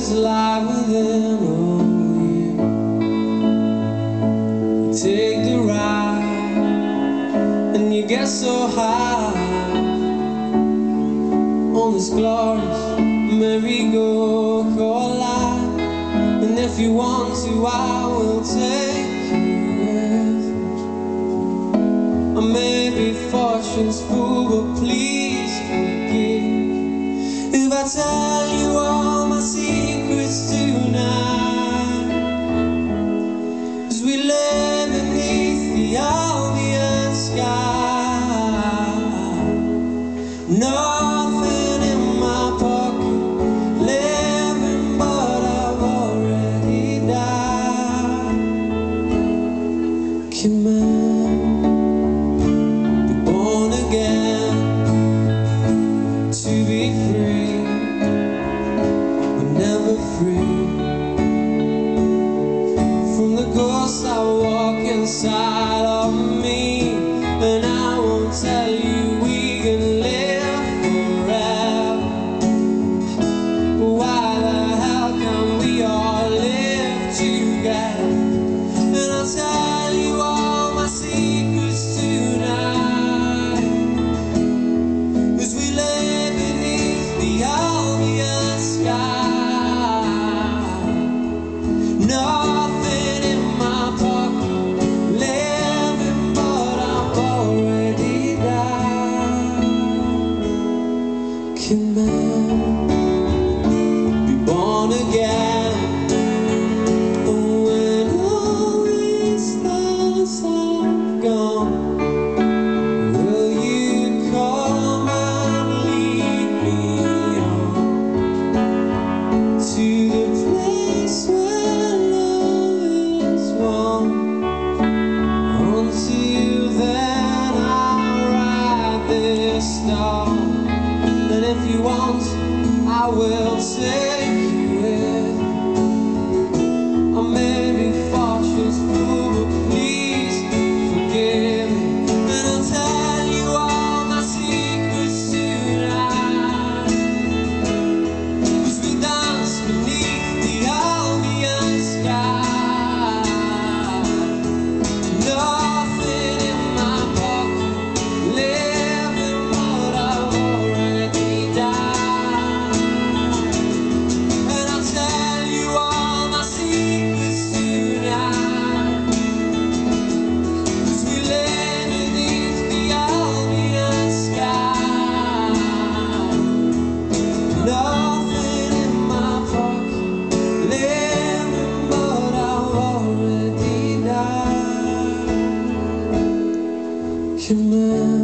treasures lie within you. You take the ride and you get so high on this glorious merry-go-round life. And if you want to, I will take you with. I may be fortune's fool, but please forgive if I tell you all my secrets tonight. 'Cause we lay beneath the Albion Sky. Nothing in my pocket, living, but I've already died. Can man be born again to be free? Free from the ghosts that walk inside of me. And I won't tell you we can live forever, but why the hell can't we all live together? And I'll tell you all my secrets tonight, 'cause we lay beneath the Albion Sky. Nothing in my pocket, living, but I've already died. Can man be born again? When all these thoughts are gone, will you come and lead me on to the place where until then I'll ride this storm. And if you want, I will take you with. I may be fortune's fool, but please forgive me. And I'll tell you all my secrets tonight, 'cause we dance beneath the Albion Sky. Nothing in my pocket, living, but I've already died. And I'll tell you all my secrets tonight, 'cause we lay beneath the Albion Sky. Nothing in my pocket, living, but I've already died. Come on.